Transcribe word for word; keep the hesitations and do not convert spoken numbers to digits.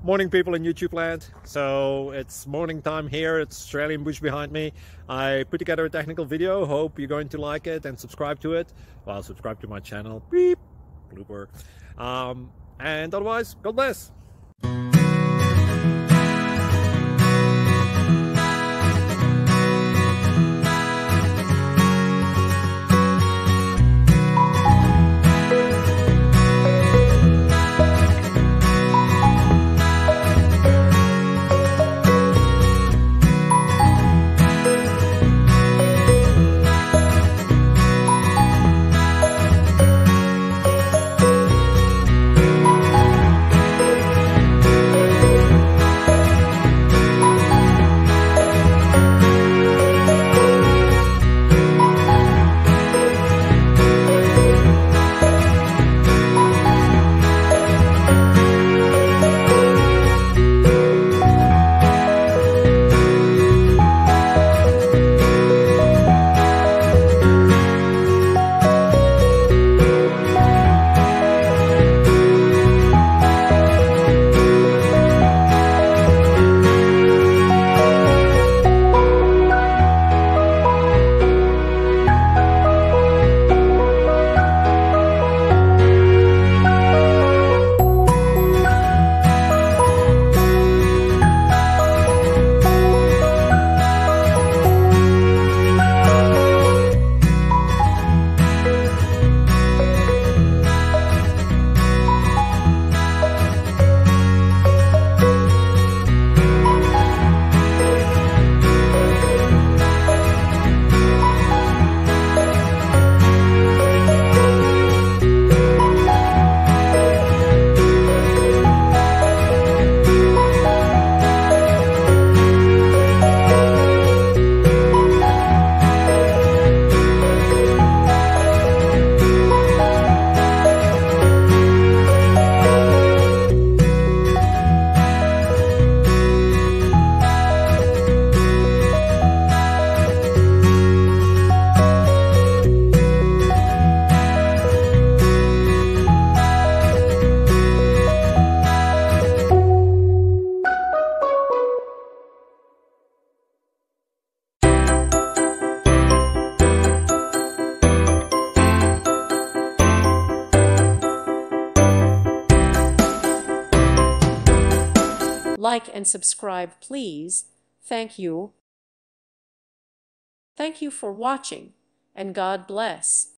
Morning, people in YouTube land. So it's morning time here. It's Australian bush behind me. I put together a technical video. Hope you're going to like it and subscribe to it. Well, subscribe to my channel. Beep. Blooper. Um, and otherwise, God bless. Like and subscribe, please. Thank you. Thank you for watching, and God bless.